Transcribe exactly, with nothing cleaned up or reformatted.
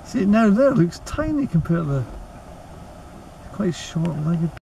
See, now there looks tiny compared to the quite short-legged